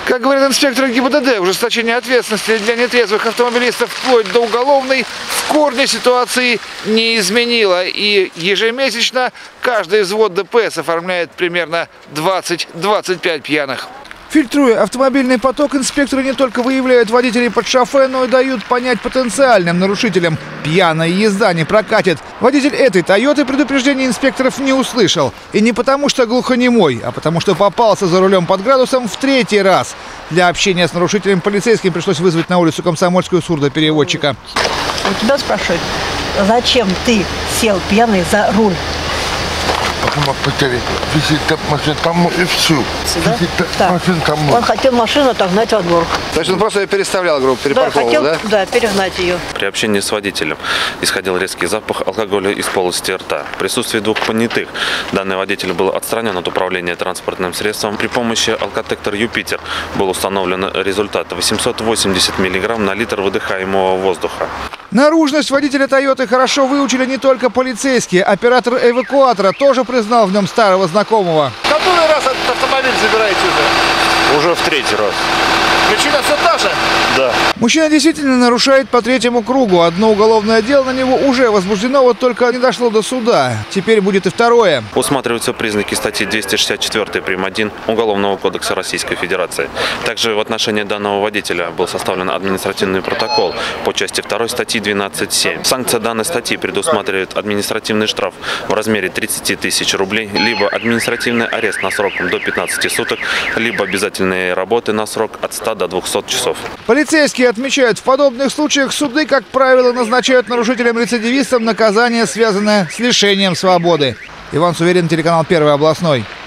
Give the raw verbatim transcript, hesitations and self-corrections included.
Как говорит инспектор ГИБДД, ужесточение ответственности для нетрезвых автомобилистов вплоть до уголовной в корне ситуации не изменило. И ежемесячно каждый взвод ДПС оформляет примерно двадцать-двадцать пять пьяных. Фильтруя автомобильный поток, инспекторы не только выявляют водителей под шофе, но и дают понять потенциальным нарушителям: пьяная езда не прокатит. Водитель этой «Тойоты» предупреждения инспекторов не услышал. И не потому, что глухонемой, а потому, что попался за рулем под градусом в третий раз. Для общения с нарушителем полицейским пришлось вызвать на улицу Комсомольскую сурдопереводчика. У тебя спрашивают, зачем ты сел пьяный за руль? Машину тому и все. Да? Тому. Он хотел машину отогнать во двор. То есть он просто ее переставлял, грубо, перепарковывал, да? Хотел, да? Да, перегнать ее. При общении с водителем исходил резкий запах алкоголя из полости рта. В присутствии двух понятых данный водитель был отстранен от управления транспортным средством. При помощи алкотестера «Юпитер» был установлен результат восемьсот восемьдесят миллиграмм на литр выдыхаемого воздуха. Наружность водителя «Тойоты» хорошо выучили не только полицейские. Оператор эвакуатора тоже признал в нем старого знакомого. Который раз этот автомобиль забираете уже? Уже в третий раз. Причина все та же? Да. Мужчина действительно нарушает по третьему кругу. Одно уголовное дело на него уже возбуждено, вот только не дошло до суда. Теперь будет и второе. Усматриваются признаки статьи двести шестьдесят четыре прим. один Уголовного кодекса Российской Федерации. Также в отношении данного водителя был составлен административный протокол по части второй статьи двенадцать семь. Санкция данной статьи предусматривает административный штраф в размере тридцати тысяч рублей, либо административный арест на срок до пятнадцати суток, либо обязательные работы на срок от ста до двухсот часов. Полицейские отмечают, в подобных случаях суды, как правило, назначают нарушителям-рецидивистам наказание, связанное с лишением свободы. Иван Суверин, телеканал Первый областной.